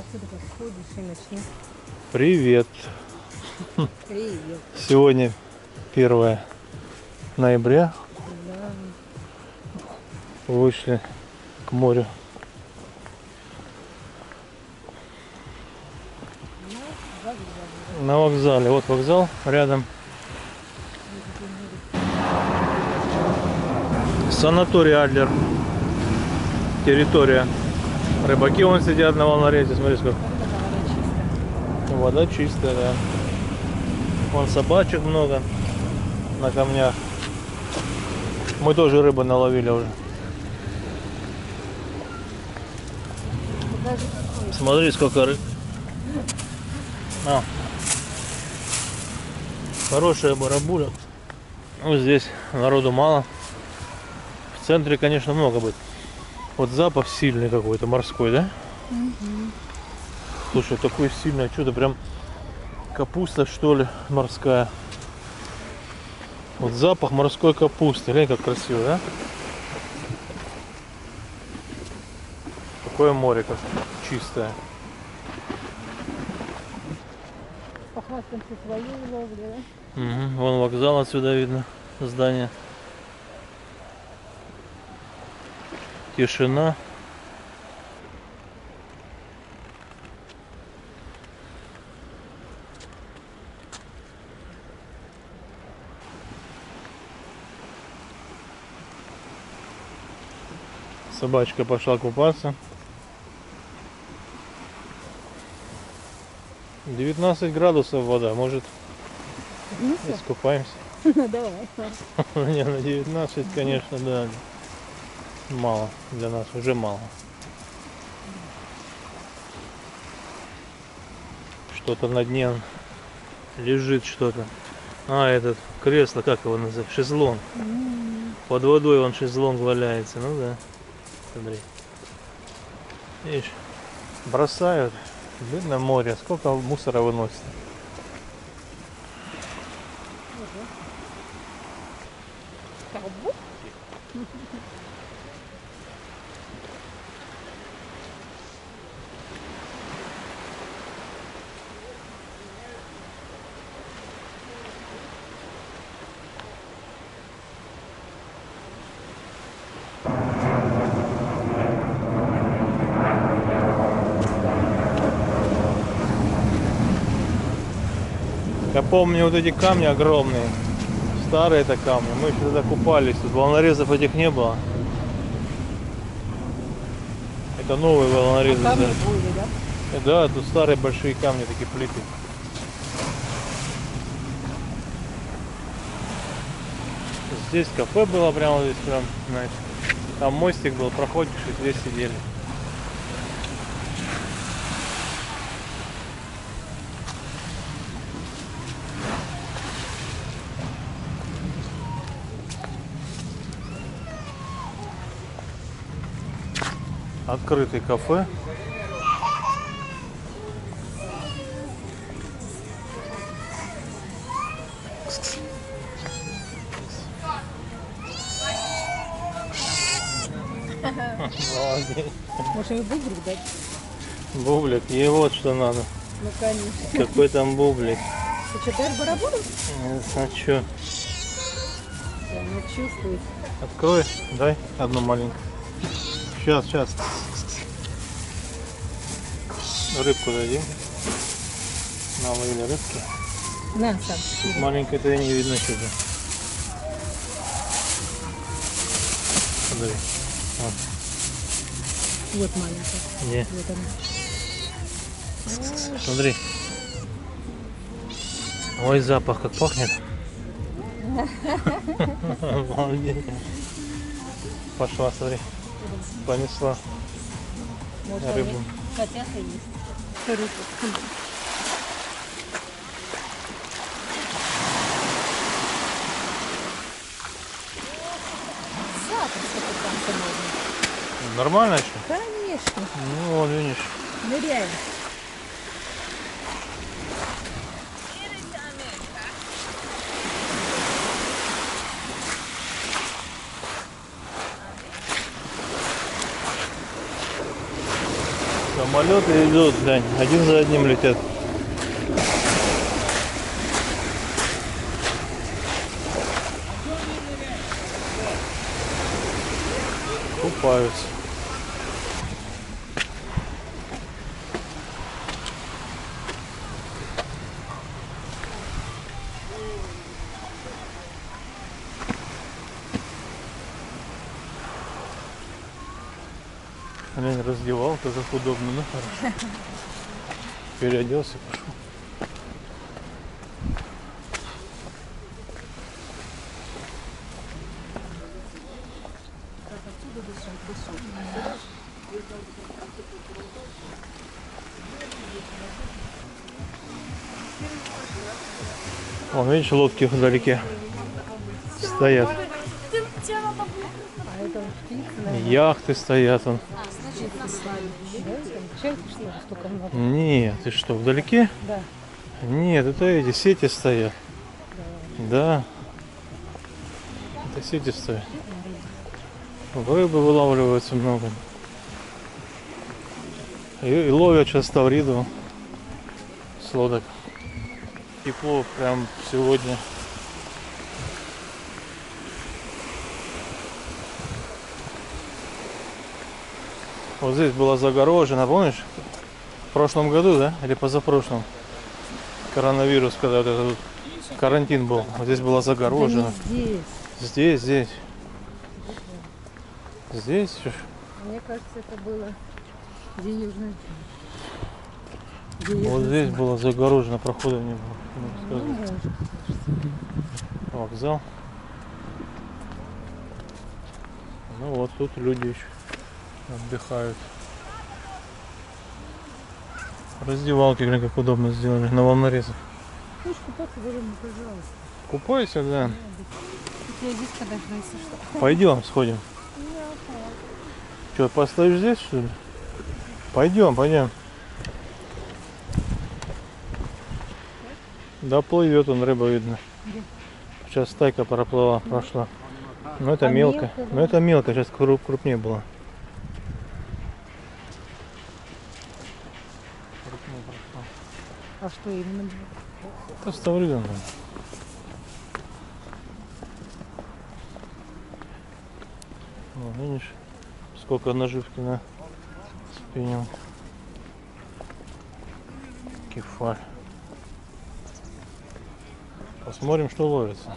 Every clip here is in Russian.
Что ты как ходишь и начни. Привет. Привет. Сегодня 1 ноября. Да. Вышли к морю. На вокзале. Вот вокзал рядом. Санаторий Адлер. Территория. Рыбаки вон сидят на волнорете. Смотри, сколько. Вода чистая, да. Вон собачек много на камнях. Мы тоже рыбы наловили уже. Смотри, сколько рыб. Хорошая барабуля. Вот здесь народу мало. В центре, конечно, много будет. Вот запах сильный какой-то, морской, да? Угу. Слушай, такое сильное чудо, прям капуста, что ли, морская. Вот запах морской капусты. Глянь, как красиво, да? Такое море, как чистое. Похвастаемся своей ловлей, да? Угу. Вон вокзал отсюда видно, здание. Тишина. Собачка пошла купаться. 19 градусов вода, может, искупаемся? Ну давай. Не, на 19, конечно, да. Мало для нас, уже мало. Что-то на дне лежит, что-то. Этот кресло, как его называют? Шезлонг. Под водой вон шезлонг валяется, ну да. Смотри. Видишь, бросают. Видно море, сколько мусора выносит. Я помню вот эти камни огромные. Старые это камни. Мы еще тогда купались. Тут волнорезов этих не было. Это новые волнорезы. Камни Да. были, да? Да, тут старые большие камни, такие плиты. Здесь кафе было прямо здесь, прям, знаешь. Там мостик был, проходишь и здесь сидели. Открытый кафе. Молодец. Может, им бублик дать? Бублик, ей вот что надо. Ну, конечно. Какой там бублик? Ты что, даешь барабану? А чё? Она чувствует. Открой, дай одну маленькую. Сейчас. Рыбку дадим. Наловили рыбки. На, сам. Тут маленькой-то не видно что-то. Смотри. Вот маленькая. Не. Вот она. Смотри. Ой, запах как пахнет. Молодец. Пошла, смотри. Понесла Вот рыбу. они хотят и есть. Рыбу. Запросто купаться можно. Нормально еще? Конечно. Ну, вон, видишь. Ныряем. Самолеты идут, глянь, один за одним летят. Купаются. Блин, раздевалка как удобно, ну хорошо. Переоделся, пошел. Вон, видишь, лодки вдалеке стоят. А это птицы, наверное. Яхты стоят. Вон. Да, там чайки, что ли, столько много? Нет, ты что, вдалеке? Да. Нет, это эти сети стоят. Да. Это сети стоят. Рыбы вылавливаются много. И ловят сейчас тавриду с лодок. Тепло прям сегодня. Вот здесь была загорожена, помнишь? В прошлом году, да? Или позапрошлом? Коронавирус, когда вот этот карантин был. Вот здесь была загорожена. Да не здесь. Здесь. Здесь. Мне кажется, это было где южный. Вот здесь было загорожено, прохода не было. Ну, может. Вокзал. Ну вот тут люди еще отдыхают. Раздевалки, глянь, как удобно сделали, на волнорезах. Хочешь купаться, говорю, ну, пожалуйста. Купайся, да. Я здесь подожду, если что. Пойдем, сходим. Что, постоишь здесь, что ли? Пойдем. Да плывет он, рыба видно. Где? Сейчас стайка прошла. Но это А мелко. мелко, да? Но это мелко, сейчас крупнее было. Крупнее прошла. А что именно? Это ставридон. Ну, видишь, сколько наживки на спине. Кефаль. Посмотрим, что ловится.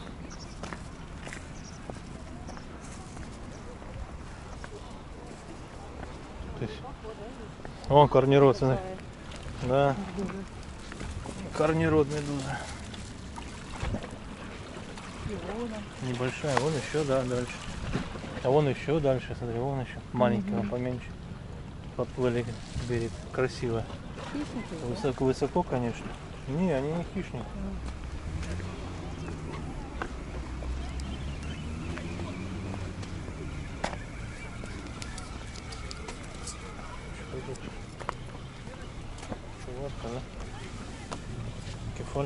Вон корнирод, смотри. Да. Корнирод медуза. Небольшая, вон еще, да, дальше. А вон еще дальше, смотри, вон еще. Маленькая, поменьше. Подплыли берег. Красиво. Хищники? Высоко, конечно. Не, они не хищники. Что тут? Чувашка, да? Кефаль.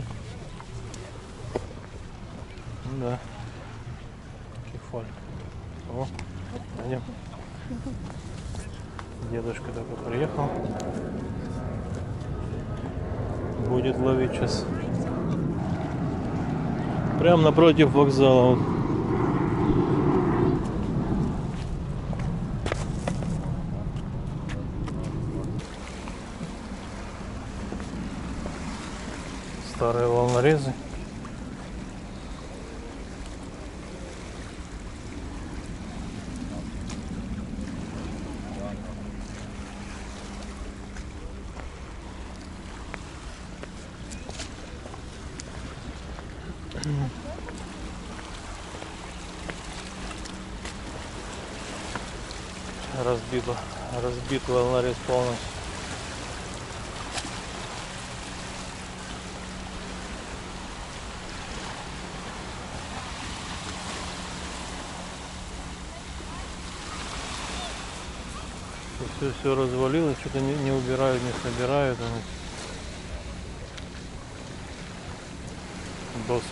Ну да. Кефаль. О, пойдем. Дедушка только приехал. Будет ловить сейчас. Прям напротив вокзала. Вот. Старые волнорезы. Разбит волнорез полностью. Все развалилось, что-то не убирают, не собирают. Доски.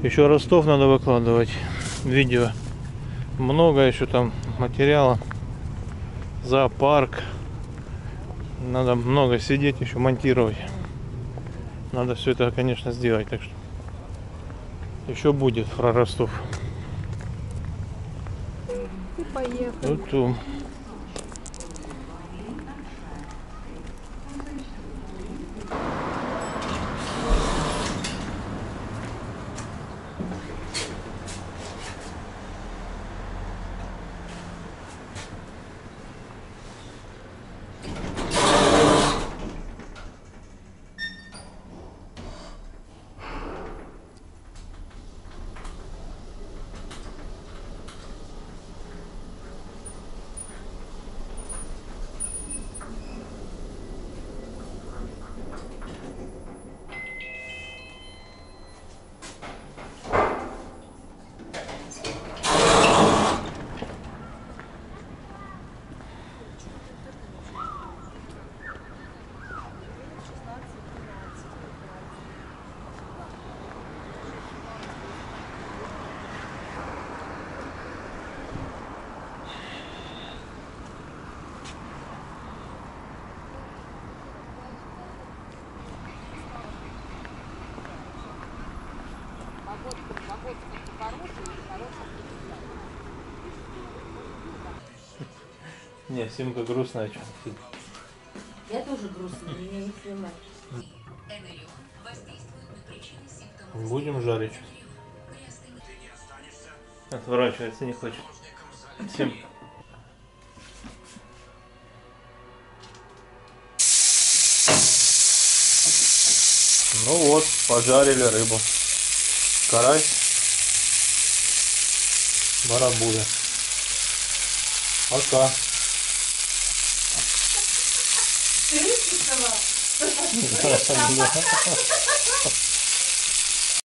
Еще Ростов надо выкладывать. Видео. Много еще там материала. Зоопарк. Надо много сидеть, еще монтировать. Надо все это, конечно, сделать. Так что еще будет про Ростов. И поехали. Ту-ту. Не, Симка грустная, что? Я тоже грустная, меня не снимать. Будем жарить. Отворачивается, не хочет. Сим. Ну вот, пожарили рыбу. Карась. Барабуля. Пока. Ты рыбку сказала?